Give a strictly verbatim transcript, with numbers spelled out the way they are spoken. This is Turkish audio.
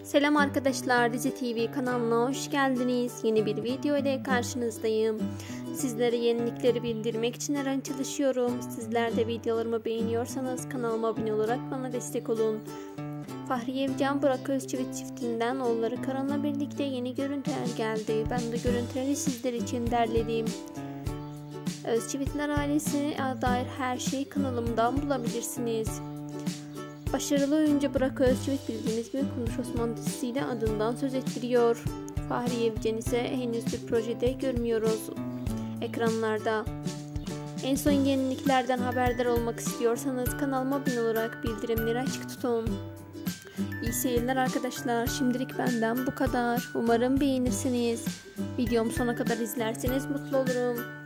Selam arkadaşlar, Dizi T V kanalına hoş geldiniz. Yeni bir video ile karşınızdayım. Sizlere yenilikleri bildirmek için her an çalışıyorum. Sizler de videolarımı beğeniyorsanız kanalıma abone olarak bana destek olun. Fahriye Evcen Burak Özçivit çiftinden oğulları Karan'la birlikte yeni görüntüler geldi. Ben de görüntüleri sizler için derledim. Özçivitler ailesine dair her şeyi kanalımdan bulabilirsiniz. Başarılı oyuncu Burak Özçivit bildiğiniz gibi Konuş Osman dizisiyle adından söz ettiriyor. Fahriye Evcen ise henüz bir projede görmüyoruz ekranlarda. En son yeniliklerden haberdar olmak istiyorsanız kanalıma abone olarak bildirimleri açık tutun. İyi seyirler arkadaşlar. Şimdilik benden bu kadar. Umarım beğenirsiniz. Videomu sona kadar izlerseniz mutlu olurum.